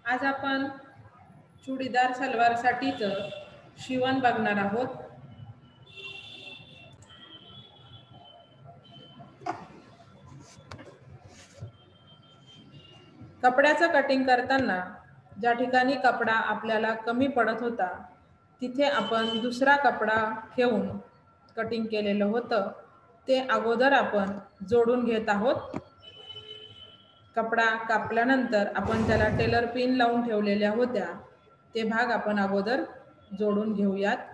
आज आपण चुडीदार सलवारसाठीच शिवण बघणार आहोत। कपड्याचं कटिंग करताना ज्या ठिकाणी कपडा आपल्याला कमी पडत होता तिथे आपण दुसरा कपडा ठेवून कटिंग केलेलं होतं ते अगोदर आपण जोडून घेत आहोत। कपडा कापल्यानंतर आपण त्याला टेलर पिन लावून ठेवलेल्या होत्या ते भाग आपण अगोदर जोडून घेऊयात।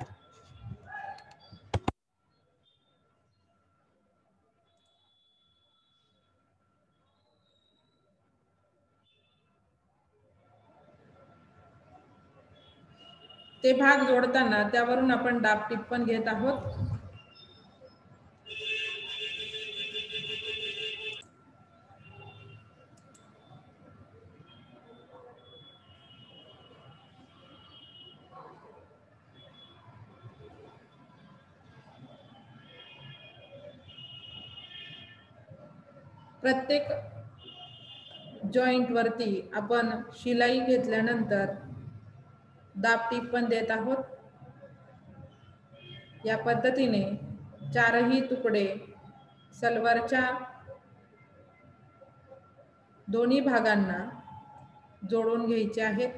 ते भाग जोडताना त्यावरून आपण दाब टिप पण घेत आहोत। प्रत्येक जॉइंट वरती आपण शिलाई घेतल्यानंतर दाब टीप पण देत आहोत। या पद्धतीने चारही तुकडे सलवारच्या दोन्ही भागांना जोडून घ्यायचे आहेत।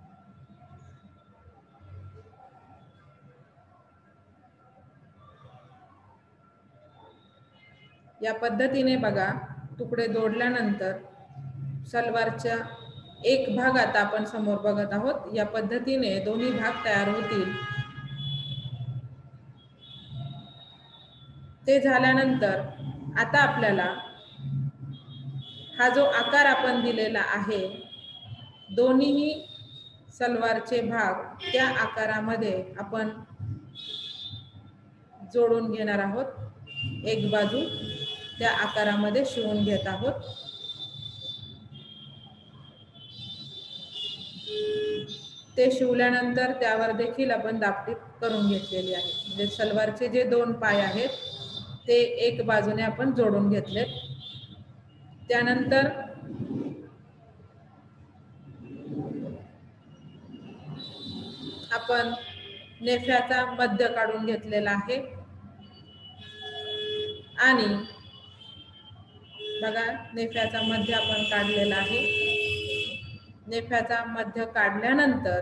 या पद्धतीने बघा तुकडे जोडल्यानंतर सलवारचा एक भाग आता आपण समोर बघत आहोत। या पद्धतीने दोन्ही भाग तयार होतील। ते झाल्यानंतर आता आपल्याला हा जो आकार आपण दिलेला आहे दोन्ही सलवारचे भाग त्या आकारामध्ये आपण जोडून घेणार आहोत। एक बाजू त्या आकारामध्ये शिवून घेत आहोत। ते शिवल्यानंतर त्यावर देखील आपण दाबटीप करून घेतलेली आहे। म्हणजे सलवारचे जे दोन पाय आहेत ते एक बाजूने आपण जोडून घेतलेत। त्यानंतर आपण नेफ्याचा मध्य काढून घेतलेला आहे आणि बघा नेफ्याचा मध्य आपण काढलेला आहे। नेफ्याचा मध्य काढल्यानंतर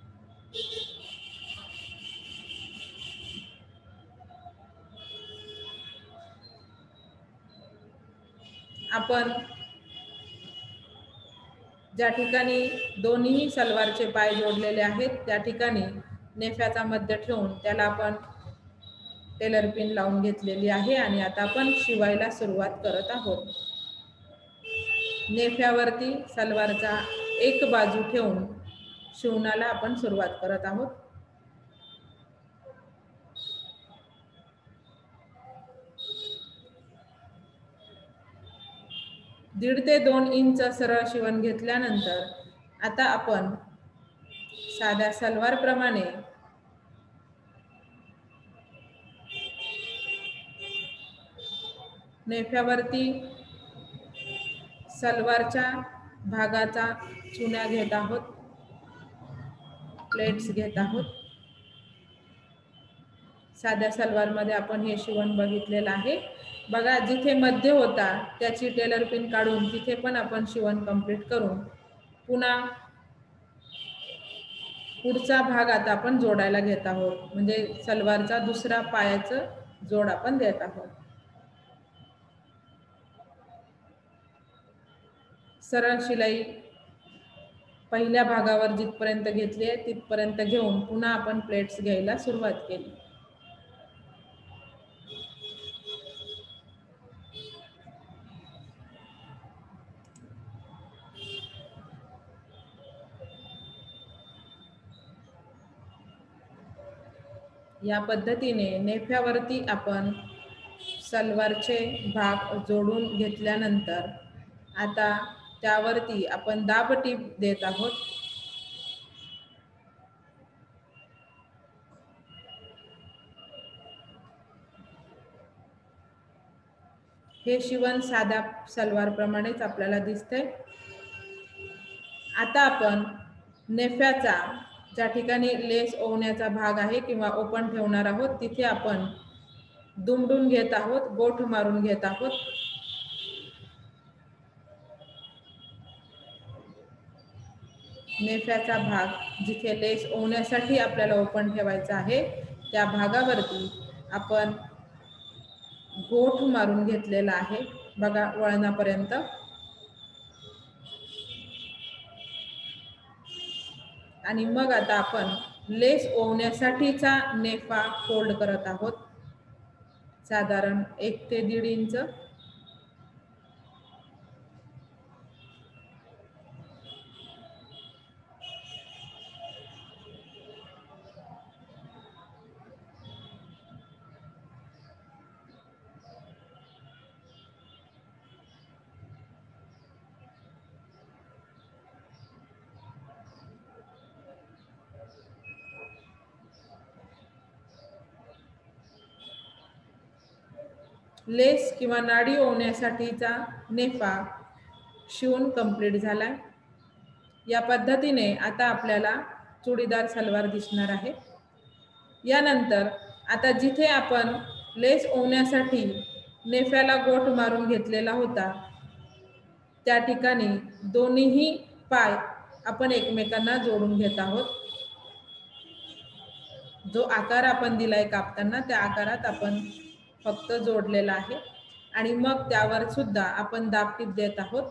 आपण ज्या ठिकाणी दोन्ही सलवारचे पाय जोडलेले आहेत त्या ठिकाणी नेफ्याचा मध्य ठेवून त्याला आपण टेलर पिन लावून घेतलेली आहे आणि आता आपण शिवायला सुरुवात करत आहोत। नेफ्यावरती सलवारचा एक बाजू ठेवून शिवणाला आपण सुरुवात करत आहोत। दीड ते 2 इंच सरळ शिवण घेतल्यानंतर आता आपण साध्या सलवार प्रमाणे नेफ्यावरती सलवारच्या भागाचा चुन्या घेत आहोत, प्लेट्स घेत आहोत। साध्या सलवार मध्ये आपण हे शिवण बघितलेलं आहे। बघा जिथे मध्य होता त्याची टेलर पिन काढून तिथे पण आपण शिवण कंप्लीट करून पुन्हा पुढचा भाग आता आपण जोडायला घेत आहोत। म्हणजे सलवारचा दुसरा पायाचं जोड आपण देत आहोत। सरळ शिलाई पहिल्या भागावर जिथपर्यंत घेतली आहे तिथपर्यंत घेऊन पुन्हा आपण प्लेट्स घ्यायला सुरुवात केली। या पद्धतीने नेफ्यावरती आपण सलवारचे भाग जोडून घेतल्यानंतर आता त्यावरती आपण दाब टीप देत आहोत। हे शिवण साध्या सलवार प्रमाणेच आपल्याला दिसते। आता आपण नेफ्याचा ज्या ठिकाणी लेस ओवण्याचा भाग आहे किंवा ओपन ठेवणार आहोत तिथे आपण दुमडून घेत आहोत, गोठ मारून घेत आहोत. नेफ्याचा भाग जिथे लेस ओवण्यासाठी आपल्याला ओपन ठेवायचा आहे त्या भागावरती आपण गोठ मारून घेतलेला आहे बघा वळणापर्यंत. आणि मग आता आपण लेस ओवण्यासाठीचा नेफा फोल्ड करत आहोत साधारण 1 ते 1.5 इंच. लेस किंवा नाडी ओवण्यासाठीचा नेफा शिवून कंप्लीट झालाय. या पद्धतीने आता आपल्याला चुडीदार सलवार दिसणार आहे. यानंतर आता जिथे आपण लेस ओवण्यासाठी नेफ्याला गोठ मारून घेतलेला होता त्या ठिकाणी दोन्हीही पाय आपण एकमेकांना जोडून घेत आहोत. जो आकार आपण दिलाय कापताना त्या आकारात आपण फक्त जोडलेला आहे आणि मग त्यावर सुद्धा आपण दाबटीप देत आहोत.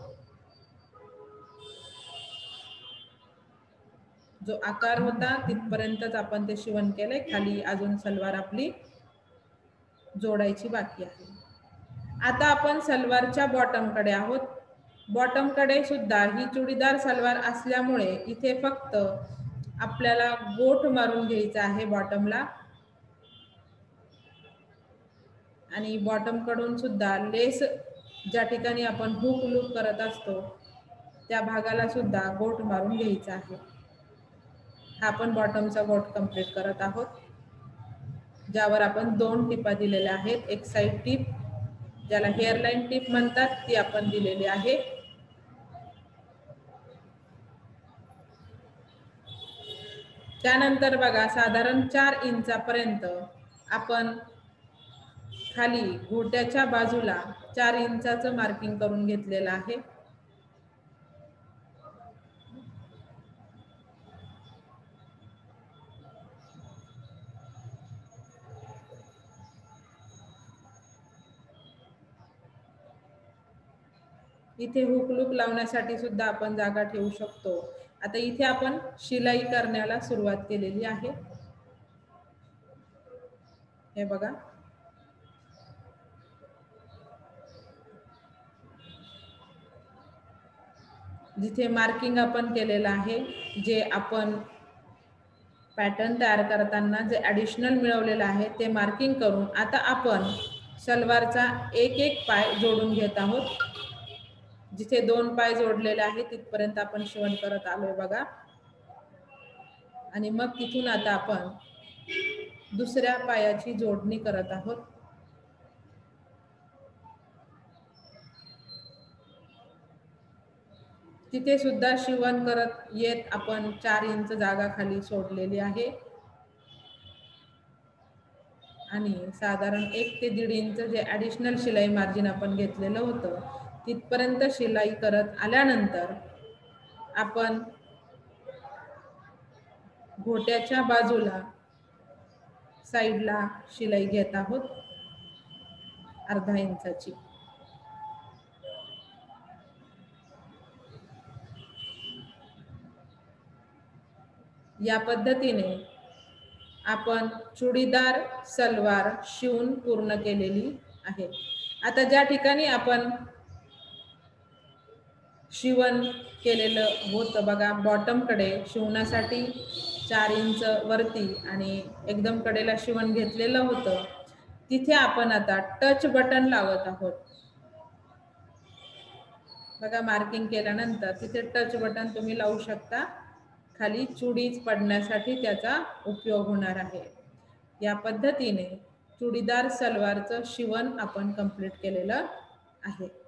जो आकार होता तिथपर्यंतच आपण ते शिवण केलंय, खाली अजून सलवार आपली जोडायची बाकी आहे. आता आपण सलवारच्या बॉटम कडे आहोत. बॉटम कडे सुद्धा ही चुडीदार सलवार असल्यामुळे इथे फक्त आपल्याला गोठ मारून घ्यायचा आहे बॉटमला आणि बॉटम कडून सुद्धा लेस ज्या ठिकाणी आपण हुक लूप करत असतो त्या भागाला सुद्धा गोठ मारून घ्यायचा आहे. हा आपण बॉटमचा गोठ कंप्लीट करत आहोत ज्यावर आपण 2 टिपा दिलेल्या आहेत. एक साइड टिप ज्याला हेअरलाईन टिप म्हणतात ती आपण दिलेली आहे. त्यानंतर बघा साधारण 4 इंचापर्यंत आपण खाली घोट्याच्या बाजूला 4 इंचाचं मार्किंग करून घेतलेलं आहे. इथे हुक लूप लावण्यासाठी सुद्धा आपण जागा ठेवू शकतो. आता इथे आपण शिलाई करण्याला सुरुवात केलेली आहे. हे बघा जिथे मार्किंग आपण केलेलं आहे, जे आपण पॅटर्न तयार करताना जे ॲडिशनल मिळवलेलं आहे ते मार्किंग करून आता आपण सलवारचा एक एक पाय जोडून घेत आहोत. जिथे 2 पाय जोडलेले आहेत तिथपर्यंत आपण शिवण करत आलोय बघा. आणि मग तिथून आता आपण दुसऱ्या पायाची जोडणी करत आहोत. तिथे सुद्धा शिवण करत येत आपण 4 इंच जागा खाली सोडलेली आहे आणि साधारण 1 ते 1.5 इंच जे ॲडिशनल शिलाई मार्जिन आपण घेतलेलं होतं तिथपर्यंत शिलाई करत आल्यानंतर आपण घोट्याच्या बाजूला साइडला शिलाई घेत आहोत अर्धा इंचाची. या पद्धतीने आपण चुडीदार सलवार शिवून पूर्ण केलेली आहे. आता ज्या ठिकाणी आपण शिवण केलेलं होतं बघा बॉटम कडे शिवण्यासाठी 4 इंच वरती आणि एकदम कडेला शिवण घेतलेलं होतं तिथे आपण आता टच बटन लावत आहोत. बघा मार्किंग केल्यानंतर तिथे टच बटन तुम्ही लावू शकता. खाली चुडीच पडण्यासाठी त्याचा उपयोग होणार आहे. या पद्धतीने चुडीदार सलवारचं शिवण आपण कंप्लीट केलेलं आहे.